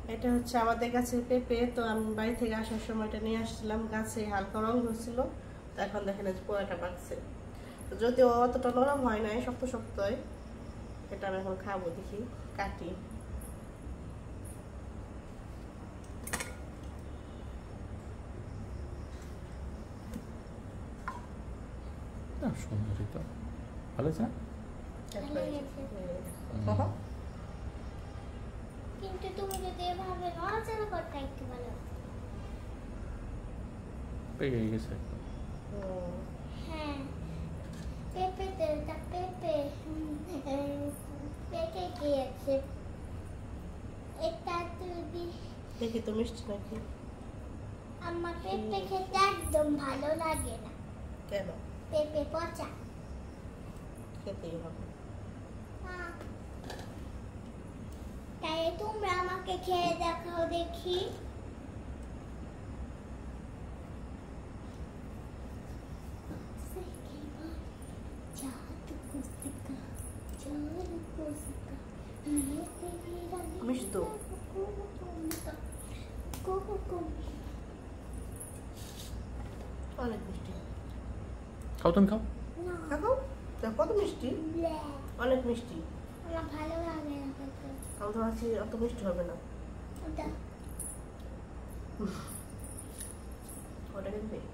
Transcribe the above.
এটা হচ্ছে আমাদের গাছের পেঁপে। তো আমি বাড়ি থেকে আসার সময় এটা নিয়ে আসছিলাম, গাছে হালকা রং হচ্ছিল। তো এখন দেখেন পোড়াটা পাকছে, যদিও অতটা নরম হয় নাই, শক্ত শক্তই। এটা আমি এখন খাবো, দেখি কাটি। সুন্দরই তো, ভালো আছে না? কিন্তু তুমি যদি এভাবে নড়াচড়া করতে একটু ভালো পেকে গেছে। হ্যাঁ, পেঁপেতে পেঁপে পেকে গিয়েছে। এটা যদি দেখি তো মিষ্টি নাকি। আমার পেঁপে খেতে একদম ভালো লাগে না। কেন? পেঁপে পচা। খেতেই হবে। তাই তোমরা আমাকে খেয়ে দেখাও দেখি। মিষ্টি অনেক মিষ্টি। খাও, তুমি খাও। খাও, কত মিষ্টি, অনেক মিষ্টি। আমার ভালো লাগে না খেতে। আমি তো ভাবছি অত মিষ্টি হবে না। ওটা ওটা কিনবে।